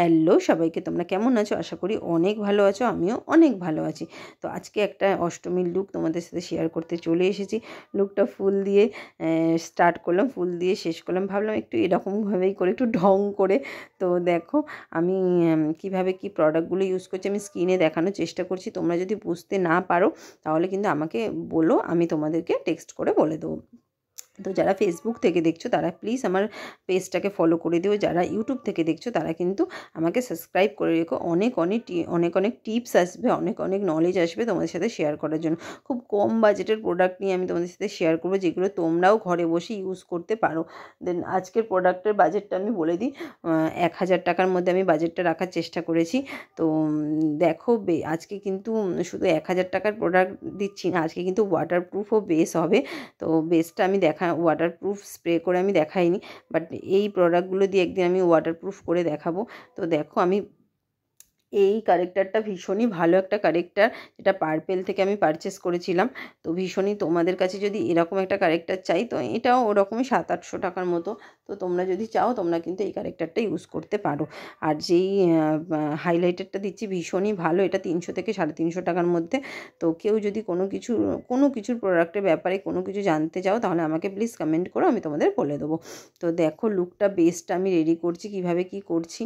Hello সবাইকে, তোমরা কেমন আছো? আশা করি অনেক ভালো আছো, আমিও অনেক ভালো আছি। তো আজকে একটা অষ্টমীর লুক তোমাদের সাথে শেয়ার করতে চলে এসেছি। লুকটা ফুল দিয়ে স্টার্ট করলাম, ফুল দিয়ে শেষ করলাম। ভাবলাম একটু এরকমভাবেই করে, একটু ঢং করে। তো দেখো আমি কিভাবে কি প্রোডাক্টগুলো ইউজ করছি আমি স্ক্রিনে দেখানোর চেষ্টা করছি। তোমরা যদি বুঝতে না পারো তাহলে কিন্তু আমাকে বলো, আমি তোমাদেরকে টেক্সট করে বলে দেবো। তো যারা ফেসবুক থেকে দেখছো তারা প্লিজ আমার পেজটাকে ফলো করে দিও, যারা ইউটিউব থেকে দেখছো তারা কিন্তু আমাকে সাবস্ক্রাইব করে রেখো। অনেক অনেক অনেক অনেক টিপস আসবে, অনেক অনেক নলেজ আসবে তোমাদের সাথে শেয়ার করার জন্য। খুব কম বাজেটের প্রোডাক্ট নিয়ে আমি তোমাদের সাথে শেয়ার করবো, যেগুলো তোমরাও ঘরে বসে ইউজ করতে পারো। দেন আজকের প্রোডাক্টের বাজেটটা আমি বলে দিই। 1000 টাকার মধ্যে আমি বাজেটটা রাখার চেষ্টা করেছি। তো দেখো আজকে কিন্তু শুধু 1000 টাকার প্রোডাক্ট দিচ্ছি না, আজকে কিন্তু ওয়াটারপ্রুফও বেস হবে। তো বেসটা আমি ওয়াটারপ্রুফ স্প্রে করে আমি দেখাইনি, বাট এই প্রোডাক্টগুলো দিয়ে একদিন আমি ওয়াটারপ্রুফ করে দেখাবো। তো দেখো আমি এই কারেক্টারটা ভীষণই ভালো একটা কারেক্টার, যেটা পার্পেল থেকে আমি পারচেস করেছিলাম। তো ভীষণই, তোমাদের কাছে যদি এরকম একটা কারেক্টার চাই তো এটাও ওরকমই 700-800 টাকার মতো। তো তোমরা যদি চাও তোমরা কিন্তু এই কারেক্টারটা ইউজ করতে পারো। আর যেই হাইলাইটারটা দিচ্ছি ভীষণই ভালো, এটা 300 থেকে 350 টাকার মধ্যে। তো কেউ যদি কোনো কিছুর প্রোডাক্টের ব্যাপারে কোনো কিছু জানতে চাও তাহলে আমাকে প্লিজ কমেন্ট করো, আমি তোমাদের বলে দেবো। তো দেখো লুকটা বেসটা আমি রেডি করছি, কিভাবে কি করছি।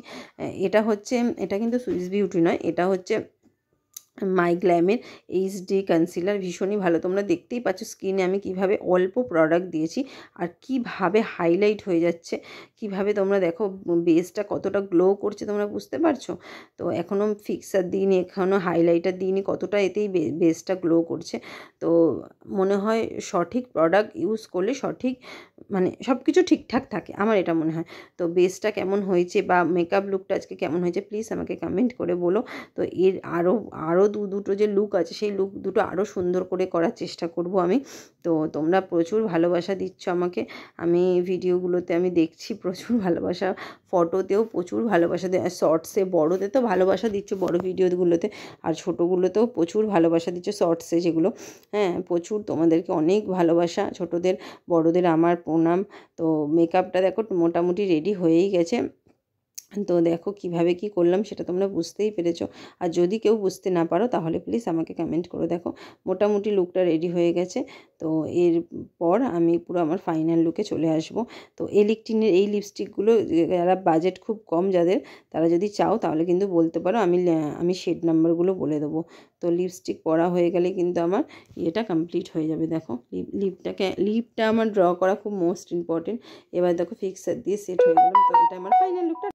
এটা কিন্তু সুইস বিউটি নয়, এটা হচ্ছে মাই গ্ল্যামের এইচডি কনসিলার। ভীষণই ভালো, তোমরা দেখতেই পাচ্ছ স্কিনে আমি কিভাবে অল্প প্রোডাক্ট দিয়েছি আর কিভাবে হাইলাইট হয়ে যাচ্ছে। কিভাবে তোমরা দেখো বেসটা কতটা গ্লো করছে, তোমরা বুঝতে পারছো। তো এখনও ফিক্সার দিইনি, এখনও হাইলাইটার দিইনি, কতটা এতেই বেসটা গ্লো করছে। তো মনে হয় সঠিক প্রোডাক্ট ইউজ করলে সঠিক, মানে সব কিছু ঠিকঠাক থাকে, আমার এটা মনে হয়। তো বেসটা কেমন হয়েছে বা মেকআপ লুকটা আজকে কেমন হয়েছে প্লিজ আমাকে কমেন্ট করে বলো। তো এর আরও দুটো যে লুক আছে সেই লুক দুটো আরও সুন্দর করে করার চেষ্টা করব আমি। তো তোমরা প্রচুর ভালোবাসা দিচ্ছ আমাকে, আমি ভিডিওগুলোতে আমি দেখছি প্রচুর ভালোবাসা, ফটোতেও প্রচুর ভালোবাসা দেয়, শর্টসে বড়োতে তো ভালোবাসা দিচ্ছ বড় ভিডিওগুলোতে, আর ছোটোগুলোতেও প্রচুর ভালোবাসা দিচ্ছ শর্টসে যেগুলো। হ্যাঁ, প্রচুর তোমাদেরকে অনেক ভালোবাসা, ছোটোদের বড়োদের আমার প্রণাম। তো মেকআপটা দেখো মোটামুটি রেডি হয়েই গেছে। তো দেখো কিভাবে কি করলাম সেটা তোমরা বুঝতেই পেরেছো। আর যদি কেউ বুঝতে না পারো তাহলে প্লিজ আমাকে কমেন্ট করো। দেখো মোটামুটি লুকটা রেডি হয়ে গেছে। তো এরপর আমি পুরো আমার ফাইনাল লুকে চলে আসব। তো এলিকটিনের এই লিপস্টিকগুলো যারা বাজেট খুব কম যাদের, তারা যদি চাও তাহলে কিন্তু বলতে পারো, আমি শেড নাম্বারগুলো বলে দেবো। তো লিপস্টিক পরা হয়ে গেলে কিন্তু আমার এটা কমপ্লিট হয়ে যাবে। দেখো লিপটা আমার ড্র করা খুব মোস্ট ইম্পর্টেন্ট। এবার দেখো ফিক্সার দিয়ে সেট হয়ে গেলাম। তো এটা আমার ফাইনাল লুকটা।